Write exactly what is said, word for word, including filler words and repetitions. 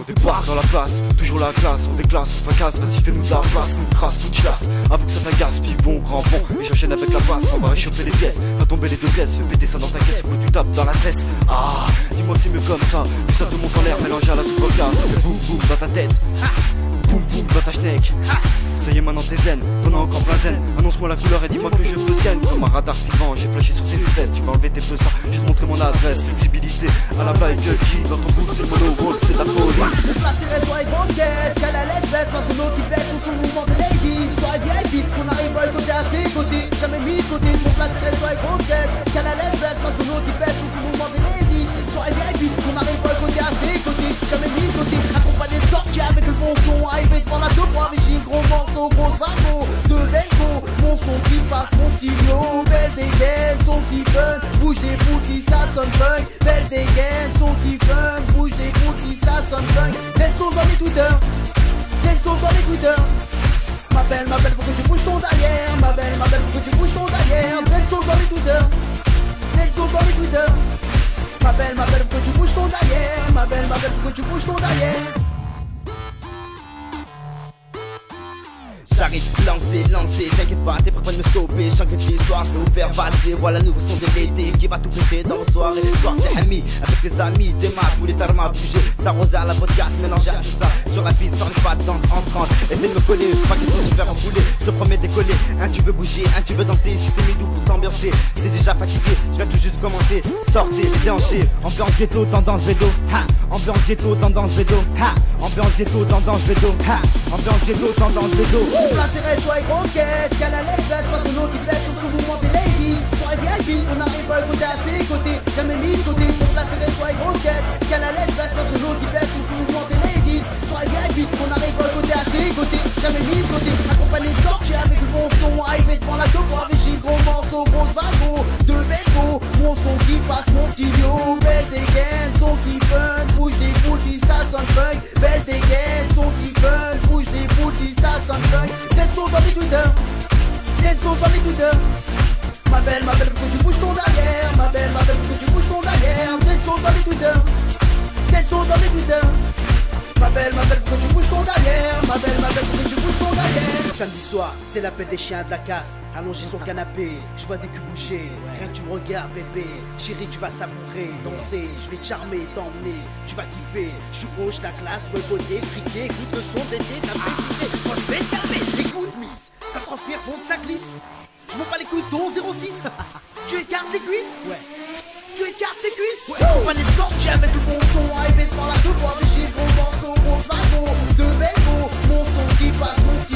On débarque dans la place, toujours la classe, on déclasse, on fracasse, vas-y fais-nous de la place, qu'on crasse, qu'on classe. Avoue que ça t'agace, puis bon, grand bon, et j'enchaîne avec la basse, on va réchauffer les pièces, faire tomber les deux pièces, fais péter ça dans ta caisse, ou que tu tapes dans la cesse. Ah, dis-moi que c'est mieux comme ça, puis ça te monte en l'air, mélangé à la soupe vodka, ça fait boum boum dans ta tête. Boum boum dans ta schneck. Ça y est maintenant t'es zen, t'en as encore plein zen. Annonce-moi la couleur et dis-moi que je peux te ken. Comme un radar vivant, j'ai flashé sur tes fesses. Tu vas enlever tes peu ça, je vais te montrer mon adresse. Flexibilité à la Michael G. Dans ton bout c'est le mono world, c'est de la folie. Mon plat tirait soit une grosse caisse, qu'elle a l'aise baisse, parce que l'autre qui blesse, son mouvement de ladies. Soit V I P, qu'on arrive à côté à ses côtés, jamais mis de côté. Mon plat tirait soit une grosse caisse, qu'elle a l'aise baisse, parce que l'autre qui blesse, son mouvement de ladies. Soit V I P, qu'on arrive à côté à ses côtés, jamais mis de côté. Accompagné de sortie avec le bon son, arrivé devant la deux points, vigile, gros morceau, grosse vago, de Velco. Mon son qui passe, mon stylo, belle dégaine, son qui fun, bouge des bouts si ça sonne funk. Belle dégaine, son qui fun, bouge des bouts si ça sonne funk. Dead Soul dans les Twitter, Dead Soul dans les Twitter. Ma belle, ma belle, faut que tu bouges ton derrière. Ma belle, ma belle, faut que tu bouges ton derrière. Dead Soul dans les Twitter, Dead Soul dans les Twitter. Ma belle, ma belle, faut que tu bouges ton derrière. Ma belle, ma belle, faut que tu bouges ton derrière. J'arrive lancé, lancé, t'inquiète pas, t'es prêt de me stopper. Chaque soir, je vais vous faire valser. Voilà le nouveau son de l'été qui va tout péter dans vos soirées. Le soir, c'est Ami, avec les amis, des maths ou les tarmas bouger. S'arroser à la podcast, mélanger à tout ça. Sur la piste, sur les pas de danse en trente. Essaye de me coller, pas question de se faire rouler. Je te promets décoller. Un, tu veux bouger, un, tu veux danser. Si c'est midou pour t'ambiancer, c'est déjà fatigué. Je viens tout juste de commencer. Sortez, déhanché. Ambiance ghetto, tendance bédo. Ha! Ambiance ghetto, tendance bédo. Ha! Ambiance ghetto, tendance bédo. Ha! Ambiance ghetto, tendance bédo. Mon plat tirait soit une grosse caisse, qu'elle a l'aise baisse, parce que l'autre qui blesse, sur son mouvement des ladies. Soit V I P, on arrive à côté à ses côtés, jamais mis de côté. Mon plat tirait soit une grosse caisse, qu'elle a l'aise baisse, parce que l'autre qui blesse, sur son mouvement des ladies. Soit V I P, on arrive à côté à ses côtés, jamais mis de côté. Accompagné de sortie avec le bon son, arrivé devant la deux fois, vigile, gros morceau, grosse vago, de Velco. Mon son qui passe, mon stylo, belle dégaine, son qui fun, bouge des boules si ça sonne funk. Belle dégaine, son qui fun, bouge des boules si ça sonne funk. Dead Soul dans les Twitter, Dead Soul dans les Twitter. Ma belle, ma belle, faut que tu bouges ton derrière. Ma belle, ma belle, faut que tu bouges ton derrière. Dead Soul dans les Twitter, Dead Soul dans les Twitter. Ma belle, ma belle, faut que tu bouges ton derrière. Ma belle, ma belle, faut que tu bouges ton derrière. Samedi soir, c'est l'appel des chiens de la casse. Allongé sur le canapé, je vois des culs bouger. Rien que tu me regardes, bébé. Chérie, tu vas savourer, danser. Je vais te charmer, t'emmener. Tu vas kiffer. Je suis haut, la classe, boycotté, friqué. Écoute le son d'été, ça me fait kiffer. Moi, je vais te calmer. Écoute, miss, ça transpire, faut que ça glisse. Je m'en bats les couilles, ton zéro six. Tu écartes tes cuisses? Ouais. Tu écartes tes cuisses? Ouais. On va les sortir avec le bon son, arrivé devant la deux fois, vigile, gros morceau, grosse vago, de Velco. Mon son qui passe, mon style.